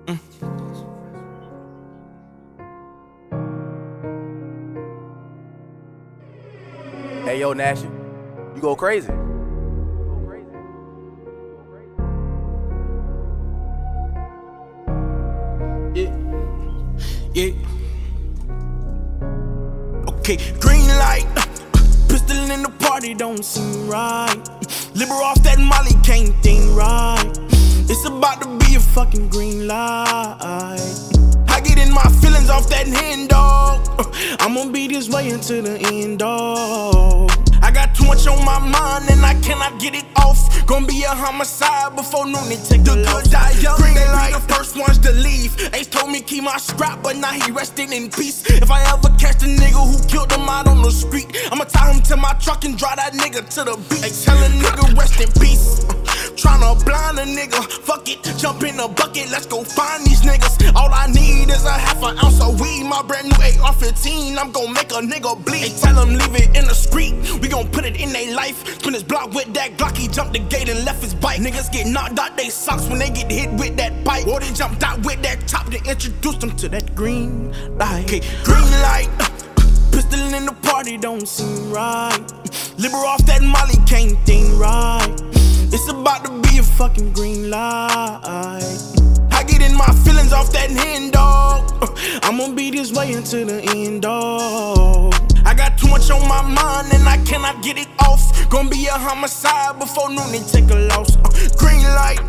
Hey yo, Nashy, you go crazy. Yeah. Okay, green light. Pistol in the party don't seem right. Liber off that Molly can't think right. It's about to be a fucking green light. I get in my feelings off that hand, dog. I'ma be this way until the end, dog. I got too much on my mind and I cannot get it off. Gonna be a homicide before noon and take the good die young. Green light, the first ones to leave. Ace told me keep my scrap, but now he resting in peace. If I ever catch the nigga who killed him out on the street, I'ma tie him to my truck and drive that nigga to the beach. Hey, tell a nigga rest in peace. Tryna blind a nigga, fuck it, jump in a bucket, let's go find these niggas. All I need is a half an ounce of weed, my brand new AR-15, I'm gon' make a nigga bleed. Hey, tell him leave it in the street, we gon' put it in they life. Spin his block with that Glock, he jumped the gate and left his bike. Niggas get knocked out they socks when they get hit with that bike. Or they jumped out with that top, then introduced them to that green light. Okay, green light, pistol in the party don't seem right. Liber off that Molly can't think right. It's about to be a fucking green light. I get in my feelings off that hand, dog. I'ma be this way until the end, dog. I got too much on my mind and I cannot get it off. Gonna be a homicide before noon and take a loss. Green light.